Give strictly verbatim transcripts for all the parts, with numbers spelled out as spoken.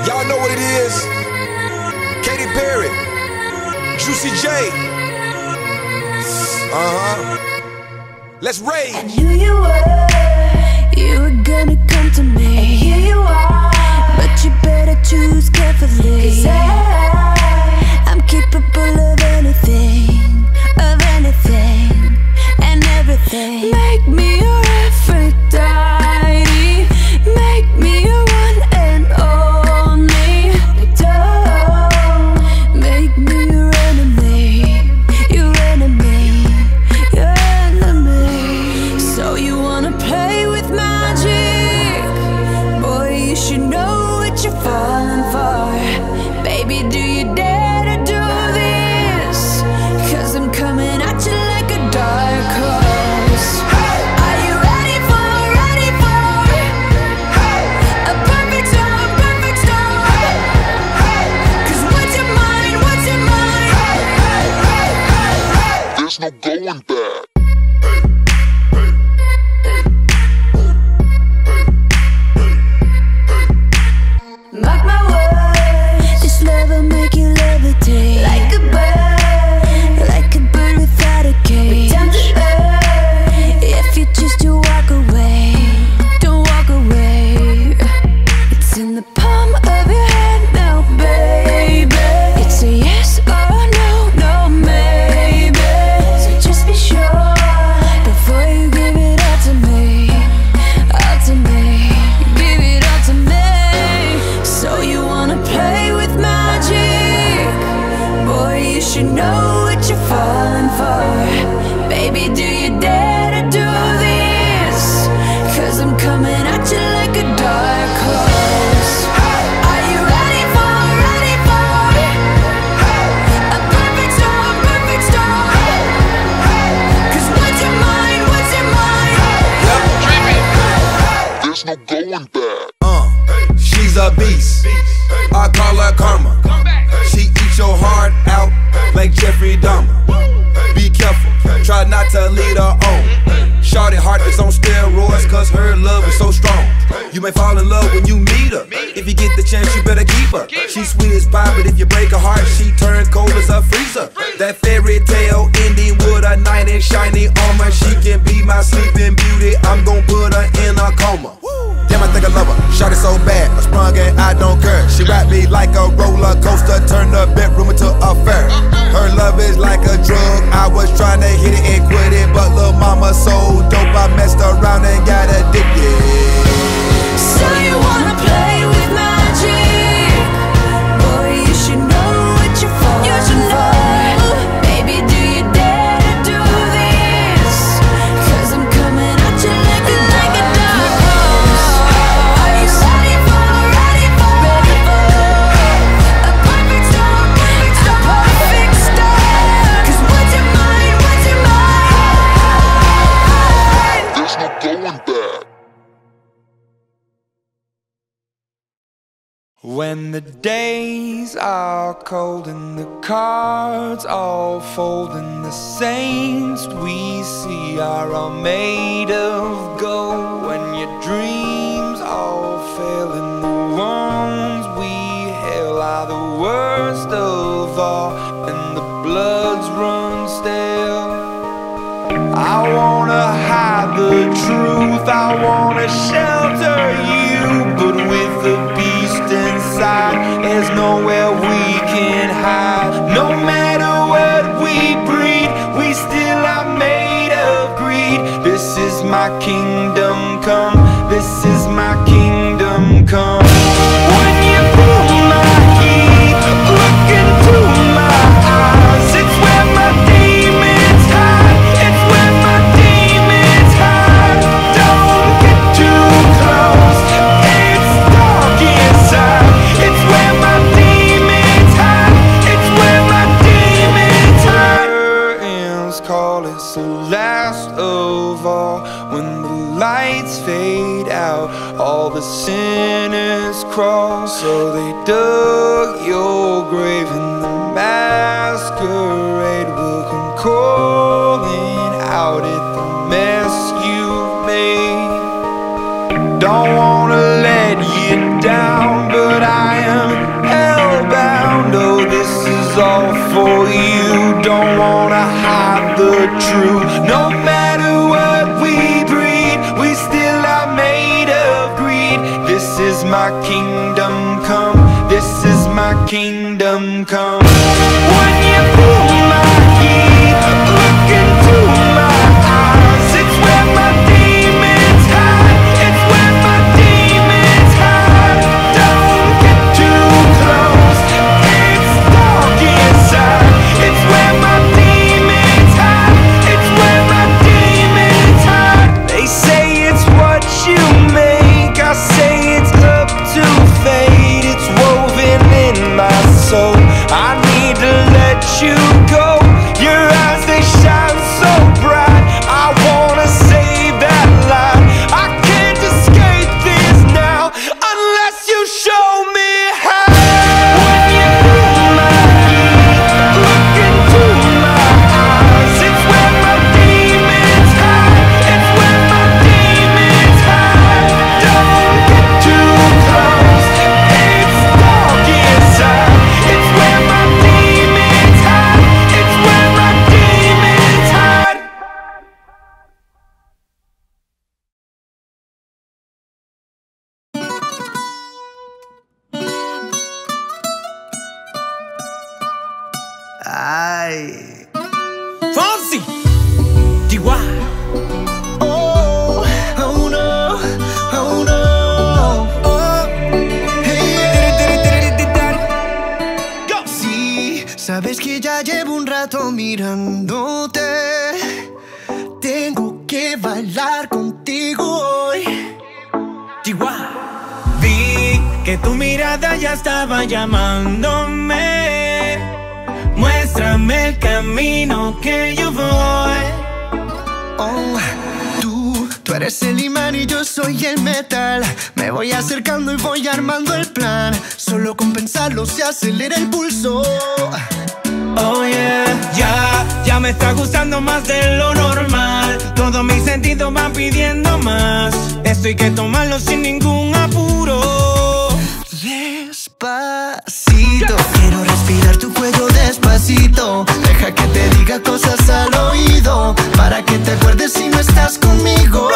Y'all know what it is. Katy Perry, Juicy J. Uh-huh. Let's rage. I knew you were, you were gonna come to me. And here you are, but you better choose carefully. 'Cause I, I'm capable of anything, of anything, and everything. Make me your Aphrodite, make me your one and only. Don't make me your enemy, your enemy, your enemy. So you wanna play with magic? Boy, you should know what you're falling for. Baby, do you dare to do this? 'Cause I'm coming at you like a dark horse. Are you ready for, ready for a perfect storm, perfect storm? 'Cause what's your mind, what's your mind? There's no going back. Mark my words, this love will make you levitate like a bird, like a bird without a cage. Down to earth, if you choose to walk away, don't walk away. It's in the palm of your hand now, baby. It's a yes or no, no maybe. So just be sure before you give it all to me, all to me, give it all to me. So you wanna play with magic? Boy, you should know what you're falling for. Baby, do you dare to do this? 'Cause I'm coming at you like a dark horse. Are you ready for, ready for a perfect storm, perfect storm? 'Cause what's your mind, what's your mind? There's no going back. Uh, she's a beast. I call her karma. She eats your heart out like Jeffrey Dahmer. Be careful, try not to lead her on. Shawty heart is on steroids, 'cause her love is so strong. You may fall in love when you meet her. If you get the chance, you better keep her. She's sweet as pie, but if you break her heart, she turns cold as a freezer. That fairy tale ending with a knight in shiny armor. She can be my sleeping beauty. I'm gon' put her in a coma. Damn, I think I love her. Shawty so bad, I sprung and I don't care. She wrapped me like a roller coaster, turned the bedroom into a fair. Her love is like a drug. I was trying to hit it and quit it, but lil' mama so dope, I messed around and got addicted. So you wanna play with magic? Boy, you should know what you're falling for. Baby, do you dare to do this? 'Cause I'm coming at you like a, like a dark horse. Are you ready for, ready for, ready for a perfect storm, perfect storm, a perfect storm? 'Cause what's your mind, what's your mind? There's no going back. When the days are cold and the cards all fold and the saints we see are all made of gold, when your dreams all fail and the ones we hail are the worst of all and the bloods run stale, I wanna hide the truth, I wanna shelter you, but with the beast inside, there's nowhere we can hide. No matter what we breed, we still are made of greed. This is my kingdom come, this is my kingdom come. When you feel my heat, look into my eyes, it's where my demons hide, it's where my demons hide. Don't get too close, it's dark inside, it's where my demons hide, it's where my demons hide. Curtains call, it's the last of all. When the lights fade out, all the sinners crawl. So they dug your grave and the masquerade will come calling out at the mess you've made. Don't wanna let you down, but I am true. No matter what we breed, we still are made of greed. This is my kingdom come, this is my kingdom come. When you pull my key, look into my eyes, it's where my demons hide, it's where my demons hide. Don't get too close, it's dark inside, it's where my demons hide, it's where my demons hide. They say it's what you make, I say it's up to fate. It's woven in my soul, I need to let you go. Your eyes, they shine so bright, I wanna save that light. I can't escape this now unless you show me how. When you pull my key, look into my eyes, it's where my demons hide, it's where my demons hide. Don't get too close, it's dark inside, it's where my demons hide, it's where my demons hide. Ay. Fonsi, Chihuahua. Oh, oh no, oh no. Oh, hey, yeah. Sí, sabes que ya llevo un rato mirándote. Tengo que bailar contigo hoy. Chihuahua. Vi que tu mirada ya estaba llamándome. Muéstrame el camino que yo voy. Oh, tú, tú eres el imán y yo soy el metal. Me voy acercando y voy armando el plan. Solo con pensarlo se acelera el pulso. Oh yeah, ya, ya me está gustando más de lo normal. Todos mis sentidos van pidiendo más. Esto hay que tomarlo sin ningún apuro. Despacito, quiero respirar tu cuello despacito. Deja que te diga cosas al oído, para que te acuerdes si no estás conmigo.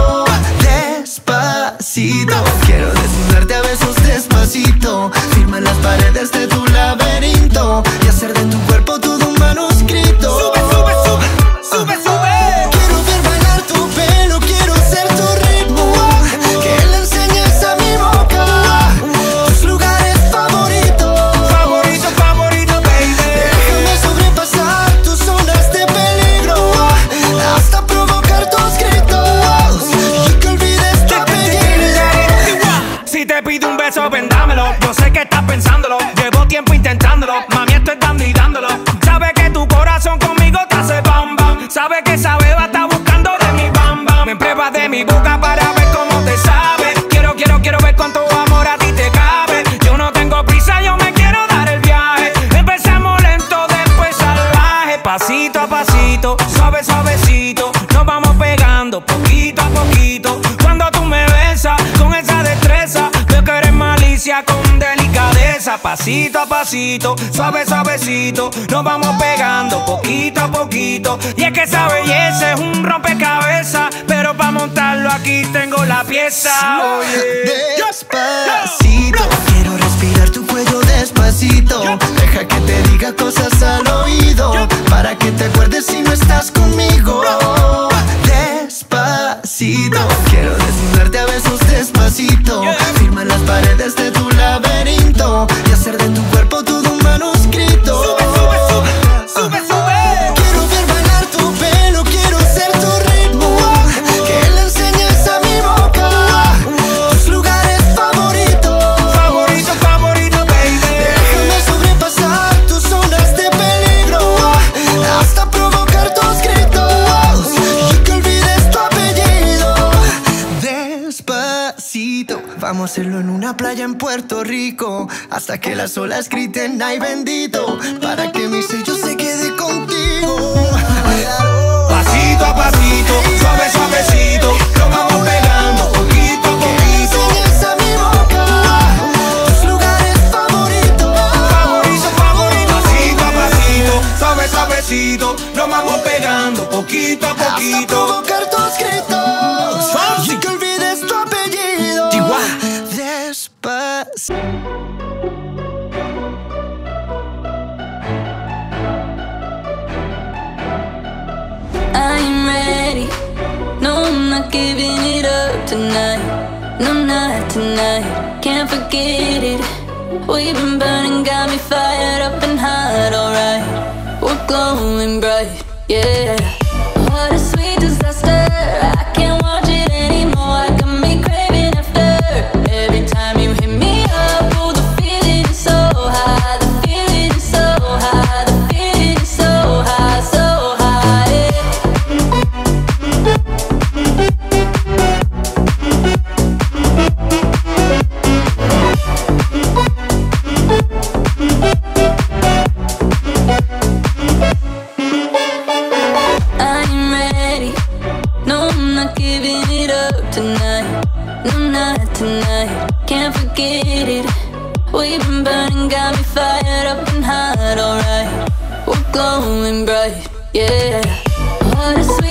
Despacito, quiero desnudarte a besos despacito. Firma las paredes de tu laberinto y hacer de tu cuerpo todo un manuscrito. Sube, sube, sube, sube, sube. Quiero ver bailar tu pelo, quiero ser tu ritmo, que le enseñes a mi boca tus lugares favoritos. Favorito, favorito, baby. Déjame sobrepasar tus zonas de peligro, hasta provocar tus gritos y que olvides tu apellido. Si te pido un beso, ven, dámelo. Yo sé que estás pensándolo, llevo tiempo intentándolo. Mami, estoy dando y dándolo. Sabe que tu corazón conmigo te hace bam bam. Sabe que esa beba está buscando de mi bam bam. Me pruebas de mi boca para ver cómo te sabe. Quiero, quiero, quiero ver cuánto amor a ti te cabe. Yo no tengo prisa, yo me quiero dar el viaje. Empezamos lento, después salvaje. Pasito a pasito, suave, suavecito. Nos vamos pegando poquito a poquito. Cuando tú me besas con esa destreza, veo que eres malicia con delicadeza. Pasito a pasito, suave, suavecito. Nos vamos pegando poquito a poquito. Y es que esa belleza es un rompecabezas, pero para montarlo aquí tengo la pieza. Oye, Despacito, quiero respirar tu cuello despacito. Deja que te diga cosas al oído, para que te acuerdes si no estás conmigo. Despacito, quiero desnudarte a besos despacito. Firma las paredes de tu laberinto y hacer de tu cuerpo todo un manuscrito. Sube, sube, sube, sube, sube. Quiero ver bailar tu pelo, quiero ser tu ritmo, que le enseñes a mi boca tus lugares favoritos. Favorito, favorito, baby. Déjame sobrepasar tus zonas de peligro, hasta provocar tus gritos y que olvides tu apellido. Despacito, vamos a hacerlo en una playa en Puerto Rico, hasta que las olas griten ay bendito, para que mi sello se quede contigo. Pasito a pasito, suave, suavecito. Nos vamos pegando poquito a poquito. Enseñas a mi boca tus lugares favoritos. Favorito, favorito. Pasito a pasito, suave, suavecito. Nos vamos pegando poquito giving it up tonight. No, not tonight, can't forget it. We've been burning, got me fired up and hot, alright. We're glowing bright, yeah. What a sweet disaster, I can't watch it anymore. I got me craving after. Every time you hit me up, oh, the feeling is so high. The feeling is so high. The feeling is so high, so high, yeah. Tonight, can't forget it. We've been burning, got me fired up and hot, alright. We're glowing bright, yeah. What a sweet